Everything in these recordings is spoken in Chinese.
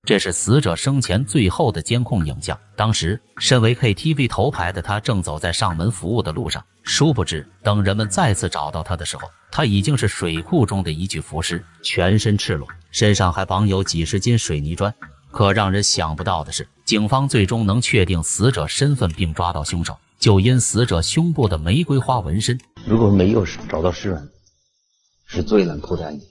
这是死者生前最后的监控影像。当时，身为 KTV 头牌的他正走在上门服务的路上，殊不知，等人们再次找到他的时候，他已经是水库中的一具浮尸，全身赤裸，身上还绑有几十斤水泥砖。可让人想不到的是，警方最终能确定死者身份并抓到凶手，就因死者胸部的玫瑰花纹身。 如果没有找到尸源，是最难破的案件，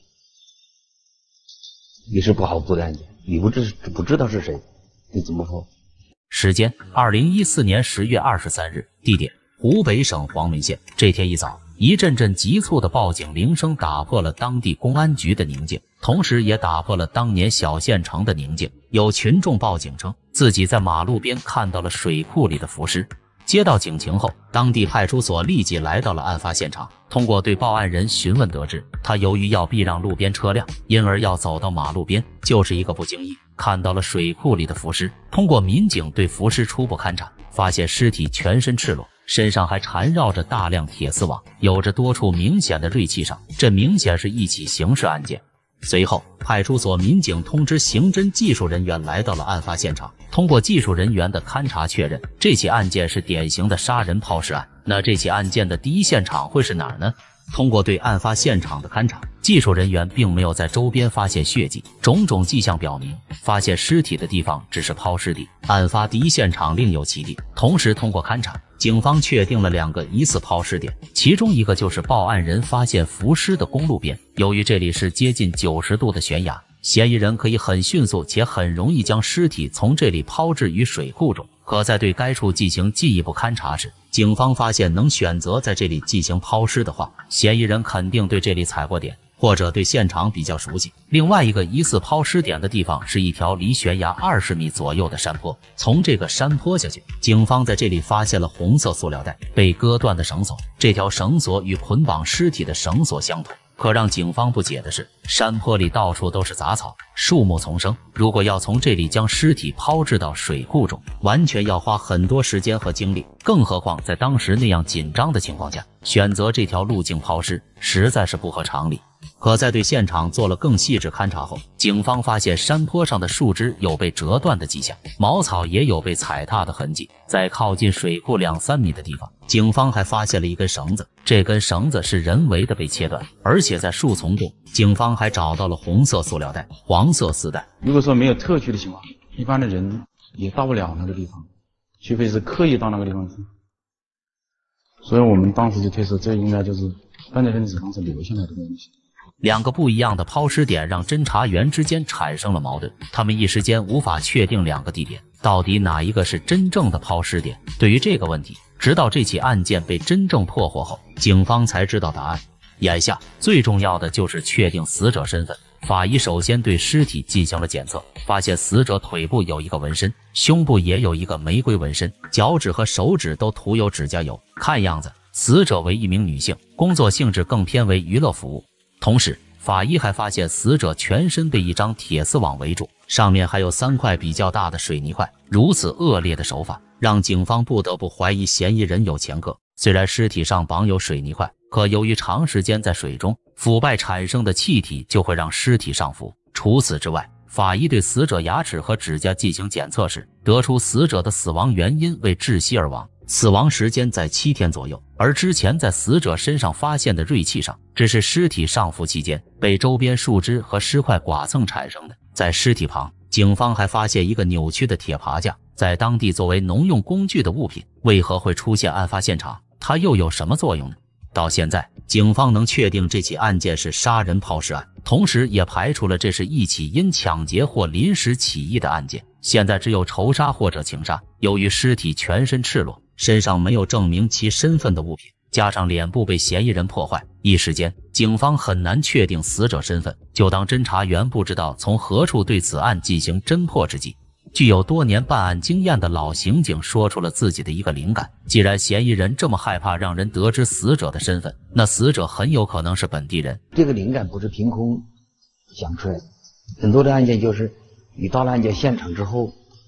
也是不好破的案件。你不知道是谁，你怎么破？ 时间：2014年10月23日，地点：湖北省黄梅县。这天一早，一阵阵急促的报警铃声打破了当地公安局的宁静，同时也打破了当年小县城的宁静。有群众报警称，自己在马路边看到了水库里的浮尸。接到警情后，当地派出所立即来到了案发现场。通过对报案人询问得知，他由于要避让路边车辆，因而要走到马路边，就是一个不经意看到了水库里的浮尸。通过民警对浮尸初步勘查，发现尸体全身赤裸，身上还缠绕着大量铁丝网，有着多处明显的锐器伤，这明显是一起刑事案件。随后，派出所民警通知刑侦技术人员来到了案发现场。通过技术人员的勘查确认，这起案件是典型的杀人抛尸案。那这起案件的第一现场会是哪儿呢？通过对案发现场的勘查，技术人员并没有在周边发现血迹，种种迹象表明，发现尸体的地方只是抛尸地，案发第一现场另有其地。同时，通过勘查，警方确定了2个疑似抛尸点，其中一个就是报案人发现浮尸的公路边。由于这里是接近90度的悬崖，嫌疑人可以很迅速且很容易将尸体从这里抛至于水库中。可在对该处进行进一步勘查时，警方发现能选择在这里进行抛尸的话，嫌疑人肯定对这里踩过点，或者对现场比较熟悉。另外一个疑似抛尸点的地方是一条离悬崖20米左右的山坡，从这个山坡下去，警方在这里发现了红色塑料袋、被割断的绳索，这条绳索与捆绑尸体的绳索相同。可让警方不解的是，山坡里到处都是杂草，树木丛生，如果要从这里将尸体抛掷到水库中，完全要花很多时间和精力，更何况在当时那样紧张的情况下，选择这条路径抛尸，实在是不合常理。可在对现场做了更细致勘查后，警方发现山坡上的树枝有被折断的迹象，茅草也有被踩踏的痕迹。在靠近水库2-3米的地方，警方还发现了一根绳子，这根绳子是人为的被切断，而且在树丛中，警方还找到了红色塑料袋、黄色丝带。 如果说没有特区的情况，一般的人也到不了那个地方，除非是刻意到那个地方去。所以我们当时就推测，这应该就是犯罪分子当时留下来的东西。 2个不一样的抛尸点让侦查员之间产生了矛盾，他们一时间无法确定2个地点到底哪一个是真正的抛尸点。对于这个问题，直到这起案件被真正破获后，警方才知道答案。眼下最重要的就是确定死者身份。法医首先对尸体进行了检测，发现死者腿部有一个纹身，胸部也有一个玫瑰纹身，脚趾和手指都涂有指甲油。看样子，死者为一名女性，工作性质更偏为娱乐服务。同时，法医还发现死者全身被一张铁丝网围住，上面还有3块比较大的水泥块。如此恶劣的手法，让警方不得不怀疑嫌疑人有前科。虽然尸体上绑有水泥块，可由于长时间在水中腐败产生的气体就会让尸体上浮。除此之外，法医对死者牙齿和指甲进行检测时，得出死者的死亡原因为窒息而亡，死亡时间在7天左右，而之前在死者身上发现的锐器上，只是尸体上浮期间被周边树枝和尸块剐蹭产生的。在尸体旁，警方还发现一个扭曲的铁爬架，在当地作为农用工具的物品，为何会出现案发现场？它又有什么作用呢？到现在，警方能确定这起案件是杀人抛尸案，同时也排除了这是一起因抢劫或临时起意的案件。现在只有仇杀或者情杀。由于尸体全身赤裸，身上没有证明其身份的物品，加上脸部被嫌疑人破坏，一时间警方很难确定死者身份。就当侦查员不知道从何处对此案进行侦破之际，具有多年办案经验的老刑警说出了自己的一个灵感。既然嫌疑人这么害怕让人得知死者的身份，那死者很有可能是本地人。 这个灵感不是凭空想出来的，很多的案件就是你到了案件现场之后，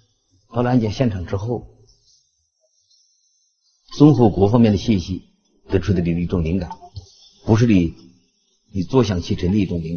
综合各方面的信息得出的一种灵感，不是你坐享其成的一种灵感。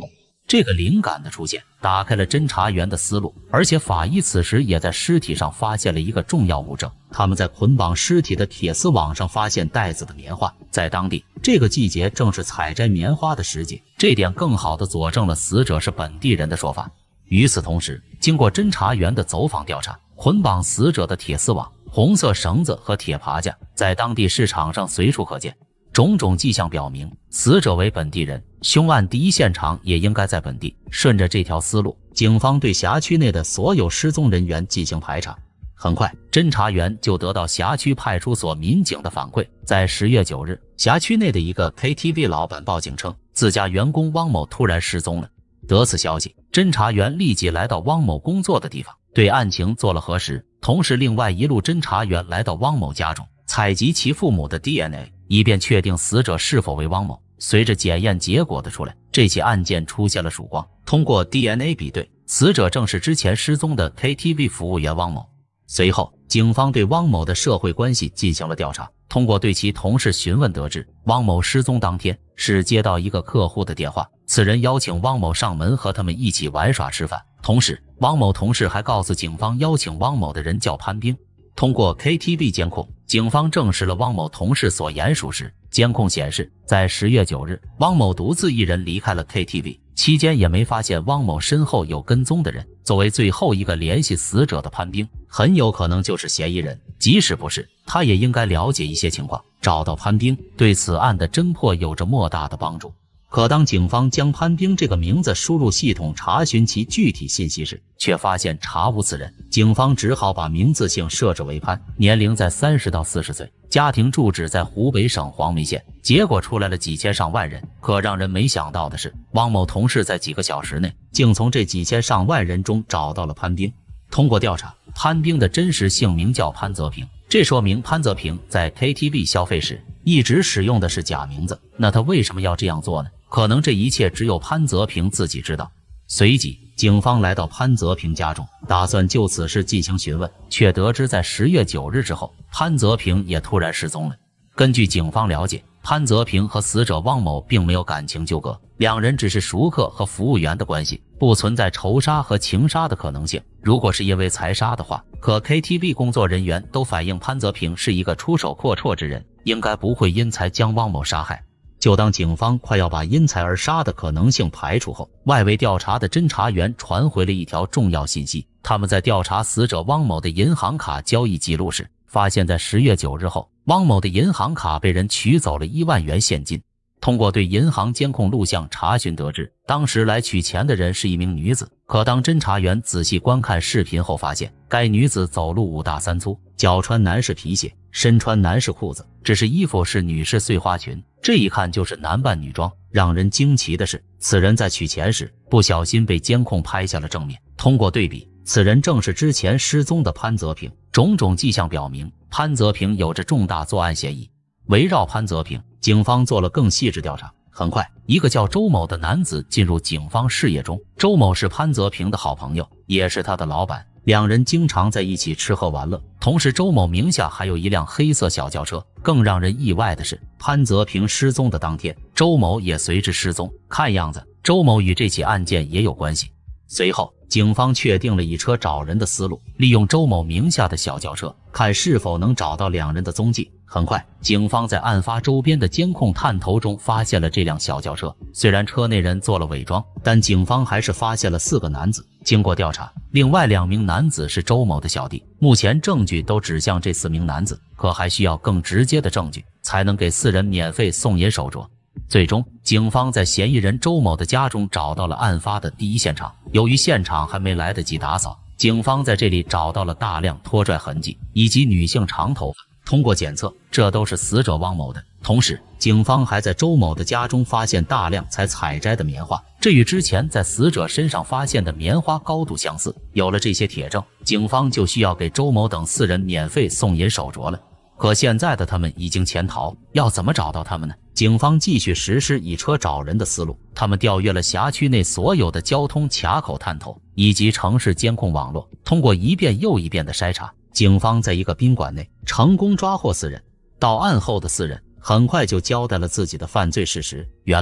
这个灵感的出现打开了侦查员的思路，而且法医此时也在尸体上发现了一个重要物证。他们在捆绑尸体的铁丝网上发现袋子的棉花，在当地这个季节正是采摘棉花的时节，这点更好地佐证了死者是本地人的说法。与此同时，经过侦查员的走访调查，捆绑死者的铁丝网、红色绳子和铁耙架在当地市场上随处可见。种种迹象表明，死者为本地人，凶案第一现场也应该在本地。顺着这条思路，警方对辖区内的所有失踪人员进行排查。很快，侦查员就得到辖区派出所民警的反馈。在10月9日，辖区内的一个 KTV 老板报警称，自家员工汪某突然失踪了。得此消息，侦查员立即来到汪某工作的地方，对案情做了核实。同时，另外一路侦查员来到汪某家中，采集其父母的 DNA。以便确定死者是否为汪某。随着检验结果的出来，这起案件出现了曙光。通过 DNA 比对，死者正是之前失踪的 KTV 服务员汪某。随后，警方对汪某的社会关系进行了调查。通过对其同事询问得知，汪某失踪当天是接到一个客户的电话，此人邀请汪某上门和他们一起玩耍吃饭。同时，汪某同事还告诉警方，邀请汪某的人叫潘兵。通过 KTV 监控，警方证实了汪某同事所言属实。监控显示，在10月9日，汪某独自一人离开了 KTV， 期间也没发现汪某身后有跟踪的人。作为最后一个联系死者的潘兵，很有可能就是嫌疑人。即使不是，他也应该了解一些情况，找到潘兵对此案的侦破有着莫大的帮助。可当警方将潘兵这个名字输入系统查询其具体信息时，却发现查无此人。警方只好把名字姓设置为潘，年龄在30到40岁，家庭住址在湖北省黄梅县。结果出来了几千上万人，可让人没想到的是，汪某同事在几个小时内竟从这几千上万人中找到了潘兵。通过调查，潘兵的真实姓名叫潘泽平，这说明潘泽平在 KTV 消费时一直使用的是假名字。那他为什么要这样做呢？可能这一切只有潘泽平自己知道。随即，警方来到潘泽平家中，打算就此事进行询问，却得知在10月9日之后，潘泽平也突然失踪了。根据警方了解，潘泽平和死者汪某并没有感情纠葛，两人只是熟客和服务员的关系，不存在仇杀和情杀的可能性。如果是因为财杀的话，可 KTV 工作人员都反映潘泽平是一个出手阔绰之人，应该不会因财将汪某杀害。就当警方快要把因财而杀的可能性排除后，外围调查的侦查员传回了一条重要信息。他们在调查死者汪某的银行卡交易记录时，发现在10月9日后，汪某的银行卡被人取走了1万元现金。通过对银行监控录像查询得知，当时来取钱的人是一名女子。可当侦查员仔细观看视频后发现，该女子走路5大3粗，脚穿男士皮鞋，身穿男士裤子，只是衣服是女士碎花裙，这一看就是男扮女装。让人惊奇的是，此人在取钱时不小心被监控拍下了正面。通过对比，此人正是之前失踪的潘泽平。种种迹象表明，潘泽平有着重大作案嫌疑。围绕潘泽平，警方做了更细致调查。很快，一个叫周某的男子进入警方视野中。周某是潘泽平的好朋友，也是他的老板，两人经常在一起吃喝玩乐。同时，周某名下还有一辆黑色小轿车。更让人意外的是，潘泽平失踪的当天，周某也随之失踪。看样子，周某与这起案件也有关系。随后，警方确定了以车找人的思路，利用周某名下的小轿车，看是否能找到两人的踪迹。很快，警方在案发周边的监控探头中发现了这辆小轿车。虽然车内人做了伪装，但警方还是发现了4个男子。经过调查，另外2名男子是周某的小弟。目前证据都指向这4名男子，可还需要更直接的证据，才能给4人免费送银手镯。最终，警方在嫌疑人周某的家中找到了案发的第一现场。由于现场还没来得及打扫，警方在这里找到了大量拖拽痕迹以及女性长头发。通过检测，这都是死者汪某的。同时，警方还在周某的家中发现大量才采摘的棉花，这与之前在死者身上发现的棉花高度相似。有了这些铁证，警方就需要给周某等4人免费送银手镯了。可现在的他们已经潜逃，要怎么找到他们呢？警方继续实施以车找人的思路，他们调阅了辖区内所有的交通卡口探头以及城市监控网络，通过一遍又一遍的筛查，警方在一个宾馆内成功抓获4人。到案后的4人很快就交代了自己的犯罪事实。原来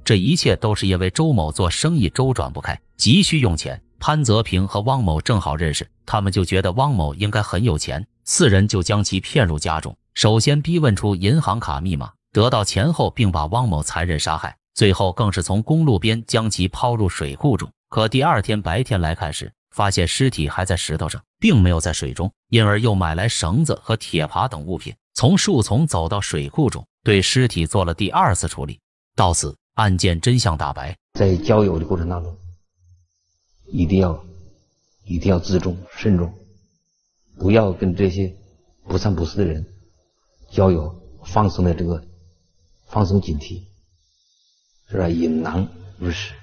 这一切都是因为周某做生意周转不开，急需用钱。潘泽平和汪某正好认识，他们就觉得汪某应该很有钱，四人就将其骗入家中，首先逼问出银行卡密码，得到钱后并把汪某残忍杀害，最后更是从公路边将其抛入水库中。可第二天白天来看时，发现尸体还在石头上，并没有在水中，因而又买来绳子和铁耙等物品，从树丛走到水库中，对尸体做了第二次处理。到此，案件真相大白。 在交友的过程当中，一定要自重慎重，不要跟这些不三不四的人交友，放松警惕，是吧？引狼入室。